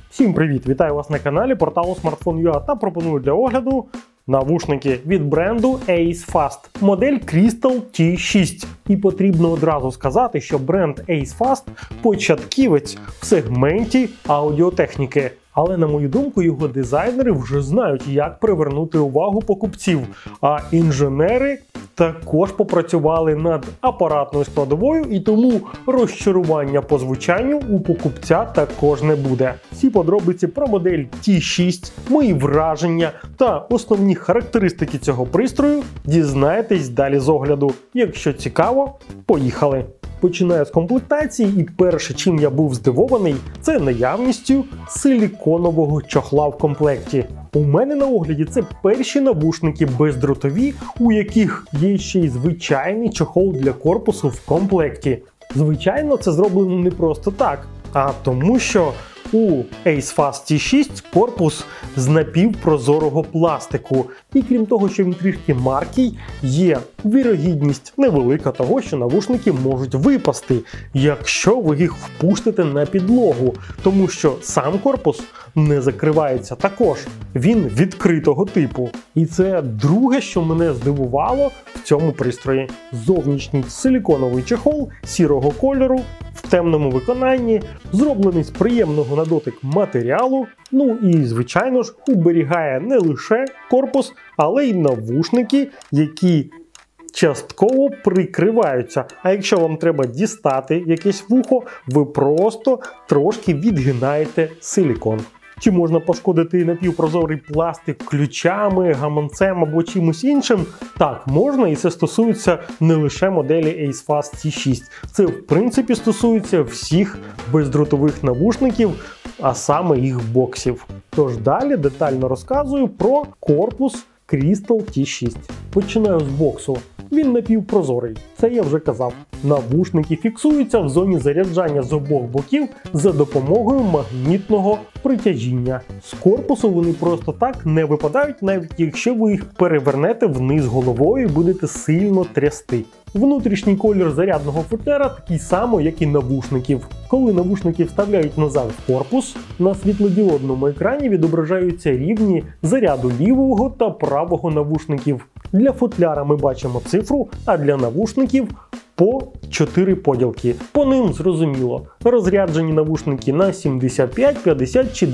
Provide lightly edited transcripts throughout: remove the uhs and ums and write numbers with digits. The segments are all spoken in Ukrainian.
Всім привіт! Вітаю вас на каналі порталу Smartphone.ua та пропоную для огляду навушники від бренду AceFast, модель Crystal T6. І потрібно одразу сказати, що бренд AceFast – початківець в сегменті аудіотехніки. Але, на мою думку, його дизайнери вже знають, як привернути увагу покупців, а інженери також попрацювали над апаратною складовою, і тому розчарування по звучанню у покупця також не буде. Всі подробиці про модель T6, мої враження та основні характеристики цього пристрою дізнаєтесь далі з огляду. Якщо цікаво, поїхали! Починаю з комплектації, і перше, чим я був здивований, це наявністю силіконового чохла в комплекті. У мене на огляді це перші навушники бездротові, у яких є ще й звичайний чохол для корпусу в комплекті. Звичайно, це зроблено не просто так, а тому що у AceFast T6 корпус з напівпрозорого пластику. І крім того, що він трішки маркий, є вірогідність невелика того, що навушники можуть випасти, якщо ви їх впустите на підлогу. Тому що сам корпус не закривається також. Він відкритого типу. І це друге, що мене здивувало в цьому пристрої. Зовнішній силіконовий чехол сірого кольору, в темному виконанні, зроблений з приємного на дотик матеріалу, ну і, звичайно ж, уберігає не лише корпус, але й навушники, які частково прикриваються. А якщо вам треба дістати якесь вухо, ви просто трошки відгинаєте силікон. Чи можна пошкодити напівпрозорий пластик ключами, гаманцем або чимось іншим? Так, можна, і це стосується не лише моделі AceFast T6. Це, в принципі, стосується всіх бездротових навушників, а саме їх боксів. Тож далі детально розказую про корпус Crystal T6. Починаю з боксу. Він напівпрозорий, це я вже казав. Навушники фіксуються в зоні заряджання з обох боків за допомогою магнітного притяжіння. З корпусу вони просто так не випадають, навіть якщо ви їх перевернете вниз головою і будете сильно трясти. Внутрішній колір зарядного футляра такий самий, як і навушників. Коли навушники вставляють назад в корпус, на світлодіодному екрані відображаються рівні заряду лівого та правого навушників. Для футляра ми бачимо цифру, а для навушників по 4 поділки. По ним зрозуміло, розряджені навушники на 75, 50 чи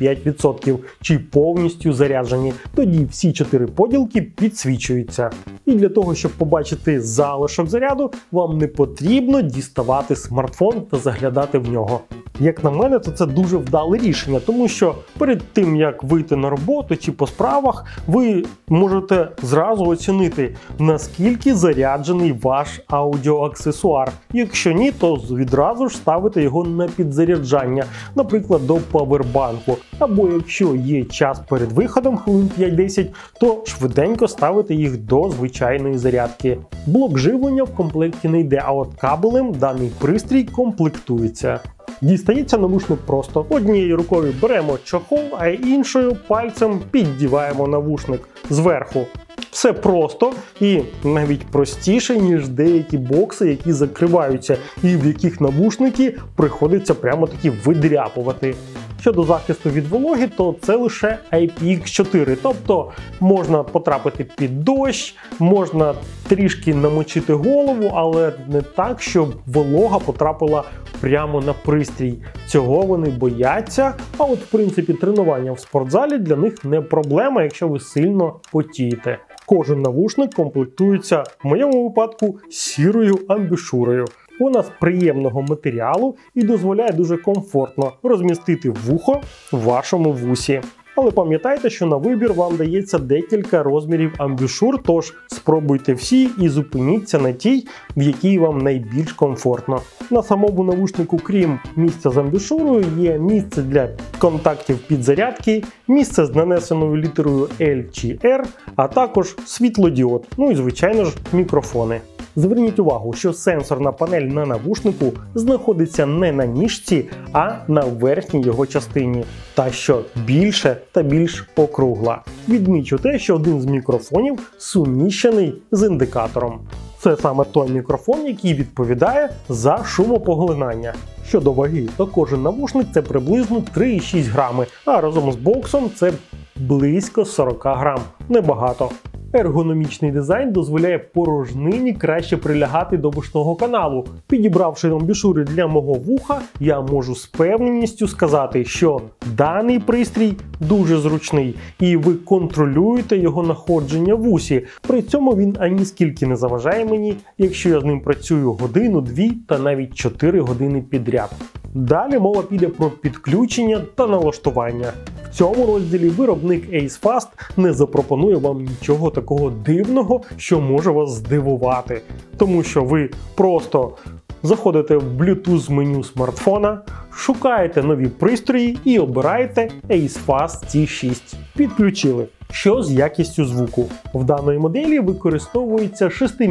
25%, чи повністю заряджені. Тоді всі 4 поділки підсвічуються. І для того, щоб побачити залишок заряду, вам не потрібно діставати смартфон та заглядати в нього. Як на мене, то це дуже вдале рішення, тому що перед тим, як вийти на роботу чи по справах, ви можете зразу оцінити, наскільки заряджений ваш аудіоаксесуар. Якщо ні, то відразу ж ставите його на підзаряджання, наприклад, до павербанку. Або якщо є час перед виходом, хвилин 5-10, то швиденько ставите їх до звичайної зарядки. Блок живлення в комплекті не йде, а от кабелем даний пристрій комплектується. Дістається навушник просто. Однією рукою беремо чохол, а іншою пальцем піддіваємо навушник зверху. Все просто і навіть простіше, ніж деякі бокси, які закриваються і в яких навушники приходиться прямо таки видряпувати. Щодо захисту від вологи, то це лише IPX4, тобто можна потрапити під дощ, можна трішки намочити голову, але не так, щоб волога потрапила прямо на пристрій. Цього вони бояться, а от в принципі тренування в спортзалі для них не проблема, якщо ви сильно потієте. Кожен навушник комплектується, в моєму випадку, сірою амбушурою. Вона з приємного матеріалу і дозволяє дуже комфортно розмістити вухо в вашому вусі. Але пам'ятайте, що на вибір вам дається декілька розмірів амбушур, тож спробуйте всі і зупиніться на тій, в якій вам найбільш комфортно. На самому навушнику, крім місця з амбушурою, є місце для контактів підзарядки, місце з нанесеною літерою L чи R, а також світлодіод, ну і звичайно ж мікрофони. Зверніть увагу, що сенсорна панель на навушнику знаходиться не на ніжці, а на верхній його частині, та що більше та більш округла. Відмічу те, що один з мікрофонів суміщений з індикатором. Це саме той мікрофон, який відповідає за шумопоглинання. Щодо ваги, то кожен навушник це приблизно 3,6 грами, а разом з боксом це близько 40 грам. Небагато. Ергономічний дизайн дозволяє порожнині краще прилягати до вушного каналу. Підібравши амбушури для мого вуха, я можу з певністю сказати, що даний пристрій дуже зручний і ви контролюєте його находження в усі. При цьому він аніскільки не заважає мені, якщо я з ним працюю годину, 2 та навіть 4 години підряд. Далі мова піде про підключення та налаштування. В цьому розділі виробник AceFast не запропонує вам нічого такого дивного, що може вас здивувати. Тому що ви просто заходите в Bluetooth меню смартфона, шукаєте нові пристрої і обираєте AceFast T6. Підключили. Що з якістю звуку? В даної моделі використовується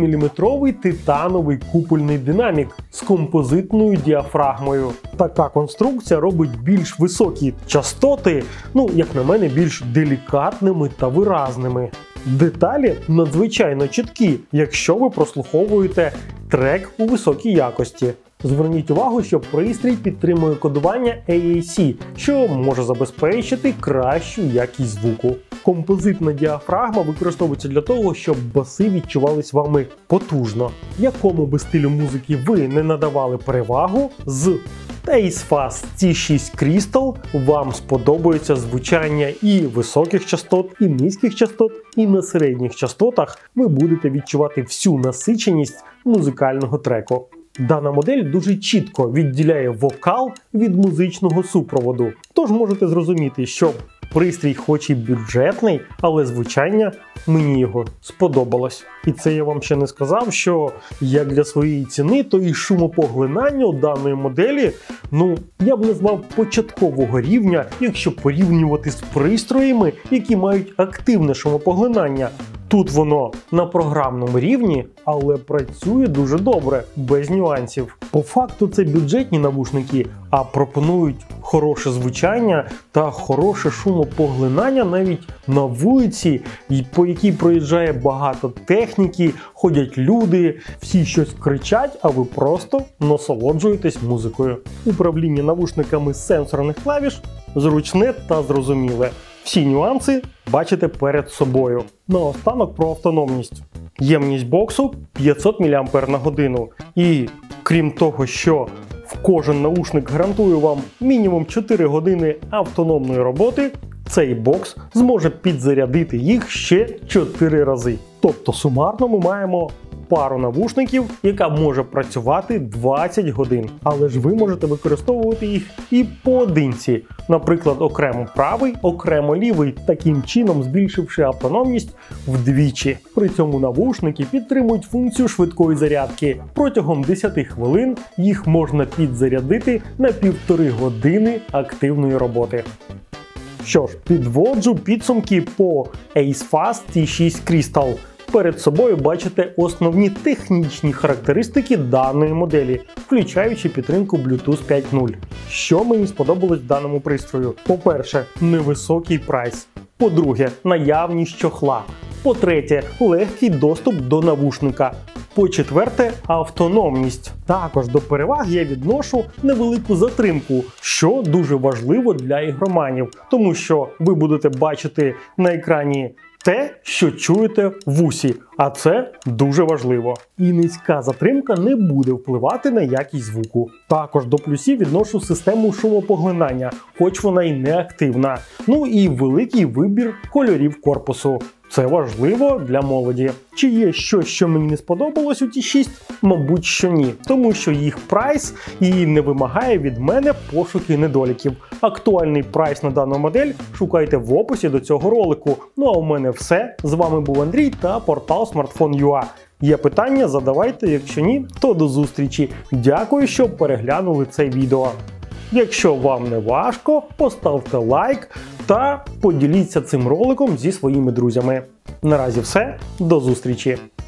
6-мм титановий купольний динамік з композитною діафрагмою. Така конструкція робить більш високі частоти, як на мене, більш делікатними та виразними. Деталі надзвичайно чіткі, якщо ви прослуховуєте трек у високій якості. Зверніть увагу, що пристрій підтримує кодування AAC, що може забезпечити кращу якість звуку. Композитна діафрагма використовується для того, щоб баси відчувались вами потужно. Якому би стилю музики ви не надавали перевагу, з AceFast T6 Crystal вам сподобається звучання і високих частот, і низьких частот, і на середніх частотах ви будете відчувати всю насиченість музикального треку. Дана модель дуже чітко відділяє вокал від музичного супроводу. Тож можете зрозуміти, що пристрій хоч і бюджетний, але звучання мені його сподобалось. І це я вам ще не сказав, що як для своєї ціни, то і шумопоглинання у даної моделі, я б назвав початкового рівня, якщо порівнювати з пристроями, які мають активне шумопоглинання. Тут воно на програмному рівні, але працює дуже добре, без нюансів. По факту це бюджетні навушники, а пропонують хороше звучання та хороше шумопоглинання навіть на вулиці, по якій проїжджає багато техніки, ходять люди, всі щось кричать, а ви просто насолоджуєтесь музикою. Управління навушниками з сенсорних клавіш зручне та зрозуміле. Всі нюанси бачите перед собою. Наостанок про автономність. Ємність боксу 500 мАч. І крім того, що кожен наушник гарантує вам мінімум 4 години автономної роботи, цей бокс зможе підзарядити їх ще 4 рази. Тобто сумарно ми маємо пару навушників, яка може працювати 20 годин. Але ж ви можете використовувати їх і поодинці. Наприклад, окремо правий, окремо лівий, таким чином збільшивши автономність вдвічі. При цьому навушники підтримують функцію швидкої зарядки. Протягом 10 хвилин їх можна підзарядити на 1,5 години активної роботи. Що ж, підводжу підсумки по AceFast T6 Crystal. Перед собою бачите основні технічні характеристики даної моделі, включаючи підтримку Bluetooth 5.0. Що мені сподобалось в даному пристрою? По-перше, невисокий прайс. По-друге, наявність чохла. По-третє, легкий доступ до навушника. По-четверте, автономність. Також до переваг я відношу невелику затримку, що дуже важливо для ігроманів, тому що ви будете бачити на екрані те, що чуєте в усі, а це дуже важливо. І низька затримка не буде впливати на якість звуку. Також до плюсів відношу систему шумопоглинання, хоч вона й не активна. І великий вибір кольорів корпусу. Це важливо для молоді. Чи є щось, що мені не сподобалось у T6? Мабуть, що ні. Тому що їх прайс і не вимагає від мене пошуки недоліків. Актуальний прайс на дану модель шукайте в описі до цього ролику. А у мене все. З вами був Андрій та портал Smartphone.ua. Є питання? Задавайте, якщо ні, то до зустрічі. Дякую, що переглянули це відео. Якщо вам не важко, поставте лайк та поділіться цим роликом зі своїми друзями. Наразі все, до зустрічі!